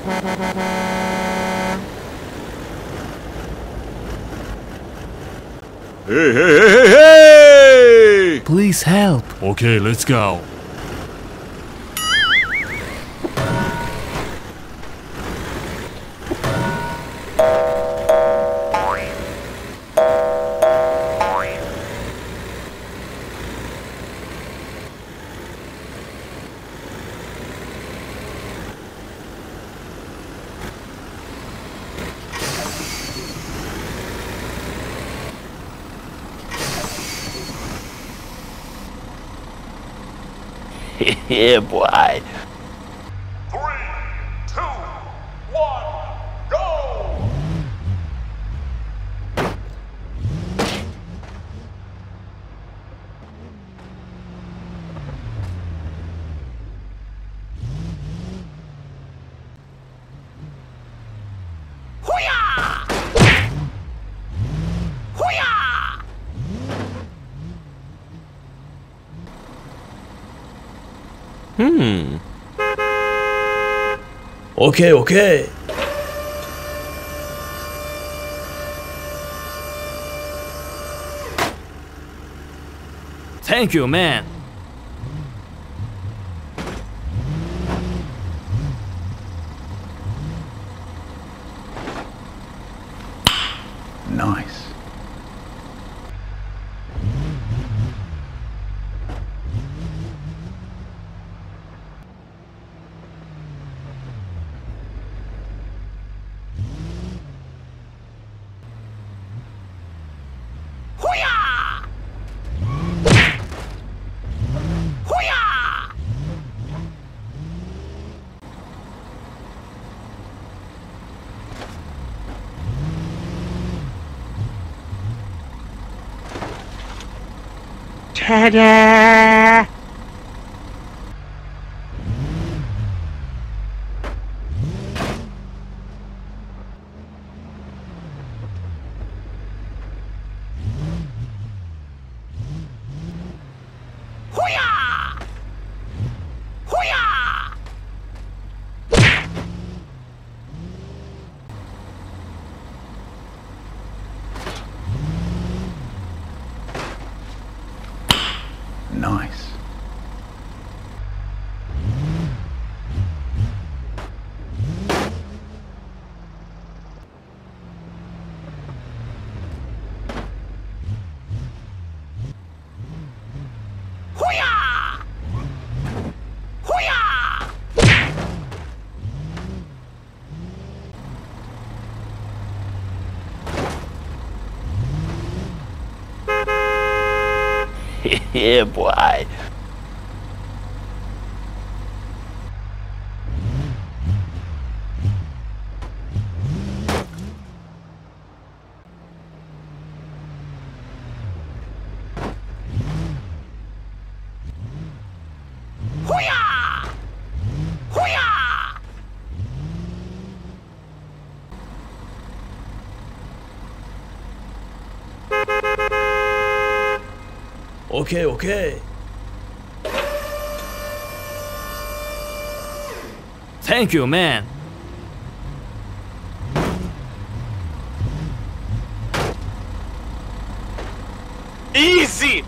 Hey, hey, hey, hey, hey! Please help. Okay, let's go. Yeah, boy. 3, 2, 1, go! Hoo-yah! Hoo-yah! Okay, okay. Thank you, man. Nice. Hoo-yah! Hoo-yah! Ta-da! Hoo-yah! Hoo-yah! Nice. Hoo-yah! Hoo-yah! Yeah, boy. Hoo-yah! Hoo-yah! Okay, okay. Thank you, man. Easy!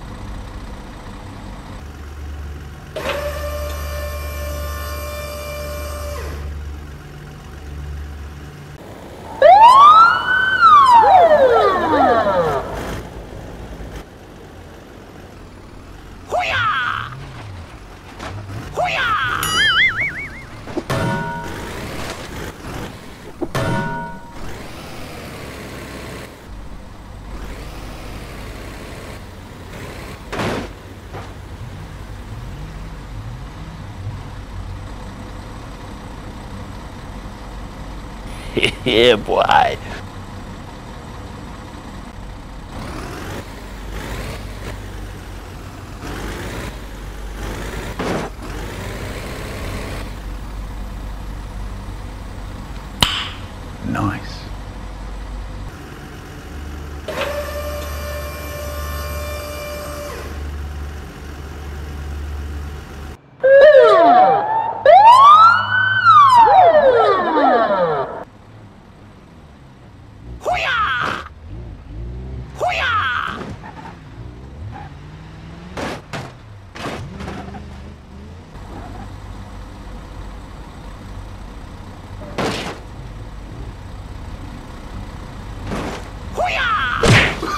Hoo-yah! Hoo-yah! Yeah, boy. Nice.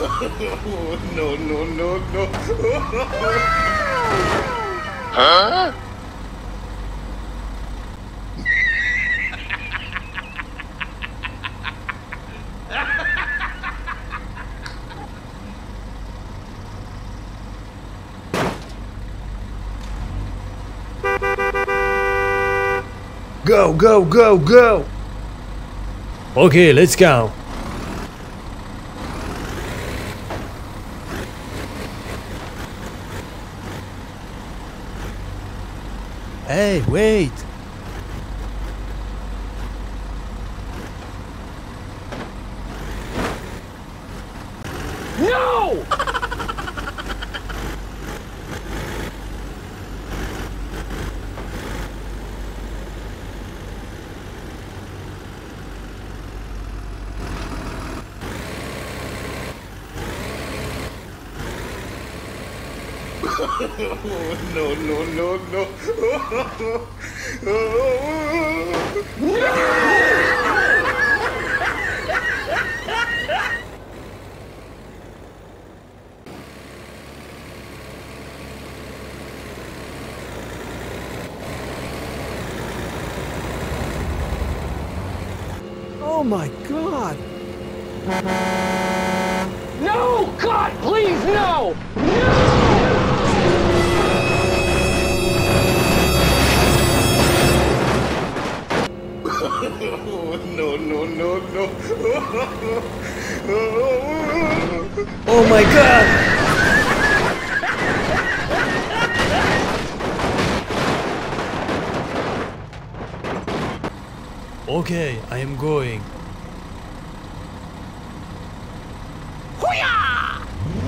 No, no, no, no. Huh? Go, go, go, go! Okay, let's go. Hey, wait! No! No, no, no, no. Oh my god! No! God, please, no! No! No, no, no, no. Oh my god! Okay, I am going. Hoo-yah!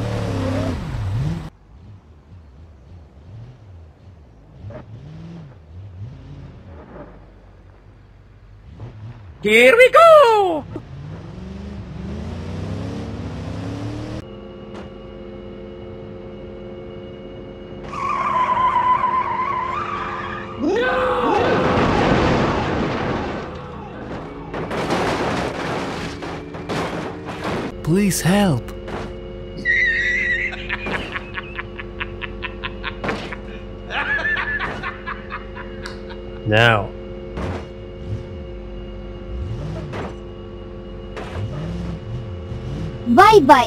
Here we go! Please help. Now. Bye bye.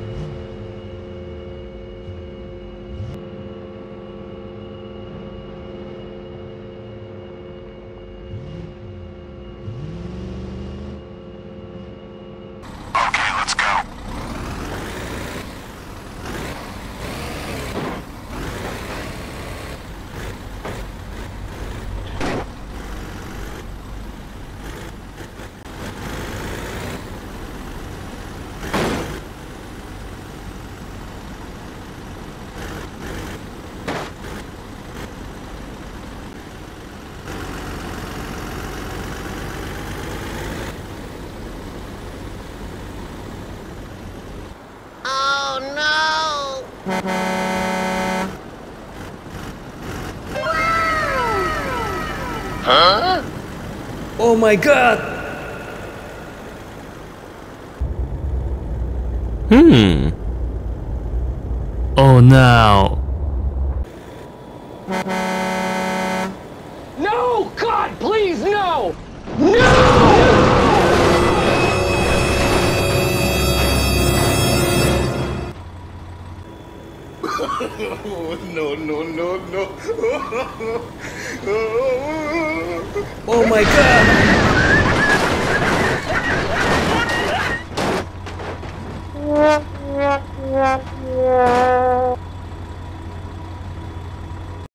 Huh? Oh my god! Oh no! No! God, please, no! No! No, no, no, no. Oh my god!